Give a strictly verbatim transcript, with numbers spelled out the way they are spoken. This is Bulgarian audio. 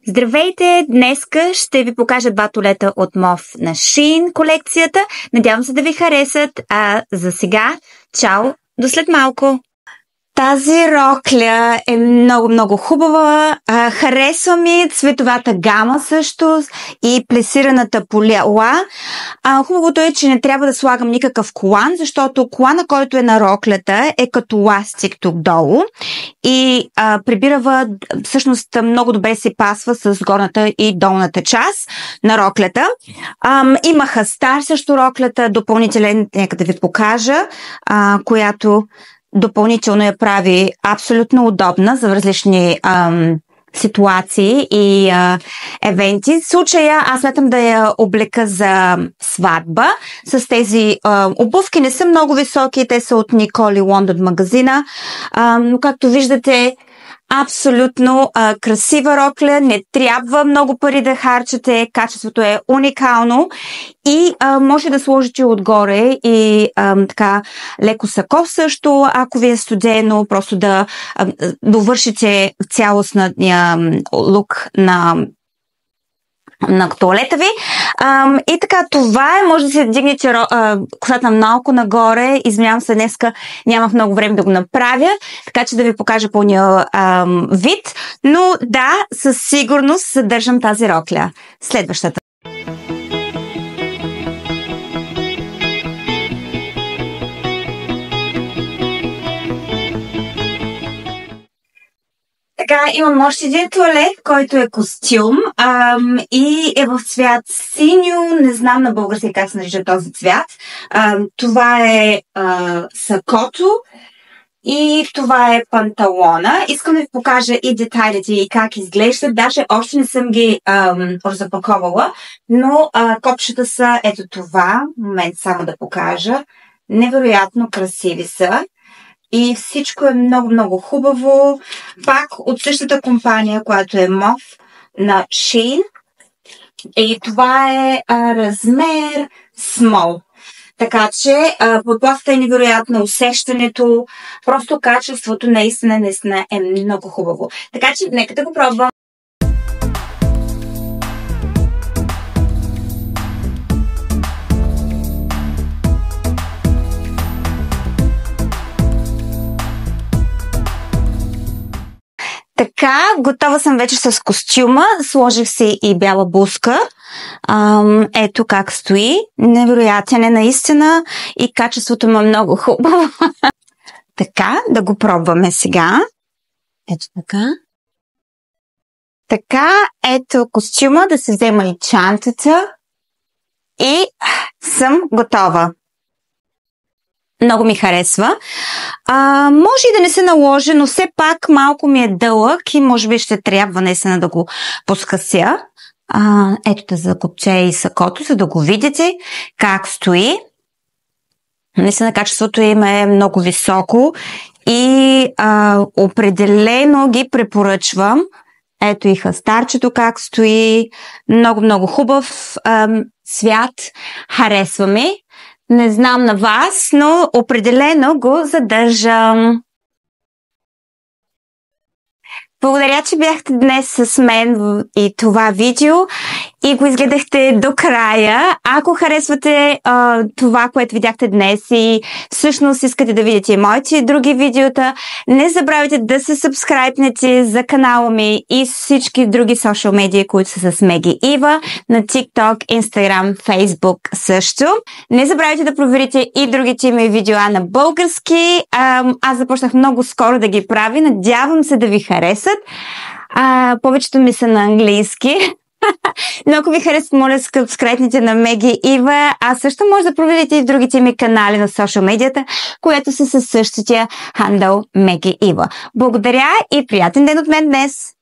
Здравейте! Днеска ще ви покажа два толета от Мов на Shein колекцията. Надявам се да ви харесат. А за сега, чао! До след малко! Тази рокля е много-много хубава. А, харесва ми цветовата гама също и плесираната поляла. А, хубавото е, че не трябва да слагам никакъв колан, защото колана, който е на роклята, е като ластик тук долу и а, прибира, всъщност много добре се пасва с горната и долната част на роклята. А, има хастар също роклята, допълнителен, нека да ви покажа, а, която допълнително я прави абсолютно удобна за различни ам, ситуации и а, евенти. В случая аз смятам да я облека за сватба. С тези а, обувки не са много високи, те са от Николи Лондон магазина, а, но както виждате, абсолютно а, красива рокля, не трябва много пари да харчате, качеството е уникално и а, може да сложите отгоре и а, така леко сако също, ако ви е студено, просто да а, довършите цялостния лук на на туалета ви. А, и така, това е, може да се дигнете а, косата малко нагоре. Извинявам се, днеска нямах много време да го направя, така че да ви покажа пълния а, вид. Но да, със сигурност съдържам тази рокля. Следващата. Така, имам още един туалет, който е костюм ам, и е в цвят синьо, не знам на български как се нарича този цвят. Ам, това е а, сакото и това е панталона. Искам да ви покажа и детайлите и как изглеждат. Даже още не съм ги ам, запаковала, но а, копчета са ето това. Момент само да покажа. Невероятно красиви са. И всичко е много-много хубаво. Пак от същата компания, която е Мов на Shein. И това е а, размер small. Така че подплатата е невероятно, усещането, просто качеството наистина, наистина е много хубаво. Така че нека да го пробвам. Така, готова съм вече с костюма. Сложих си и бяла блузка. Ам, ето как стои. Невероятен е наистина и качеството му е много хубаво. Така, да го пробваме сега. Ето така. Така, ето костюма, да се взема и чантата. И съм готова. Много ми харесва. А, може и да не се наложи, но все пак малко ми е дълъг и може би ще трябва наистина да го поскъся. А, ето да закопче и сакото, за да го видите как стои. Наистина качеството им е много високо и а, определено ги препоръчвам. Ето и хастарчето как стои. Много-много хубав а, цвят. Харесва ми. Не знам на вас, но определено го задържам. Благодаря, че бяхте днес с мен и това видео и го изгледахте до края. Ако харесвате а, това, което видяхте днес и всъщност искате да видите моите други видеота, не забравяйте да се сабскрайбнете за канала ми и всички други социал медии, които са с Меги Ива, на TikTok, Instagram, Facebook също. Не забравяйте да проверите и другите ми видеа на български. А, аз започнах много скоро да ги правя. Надявам се да ви харесат. А, повечето ми са на английски. Но ако ви харесат, моля, сабскрайбнете на Меги Ива. А също може да проверите и в другите ми канали на социал медията, които са със същия хандъл Меги Ива. Благодаря и приятен ден от мен днес!